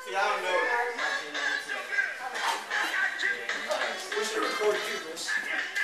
See, I don't know. We should record you this.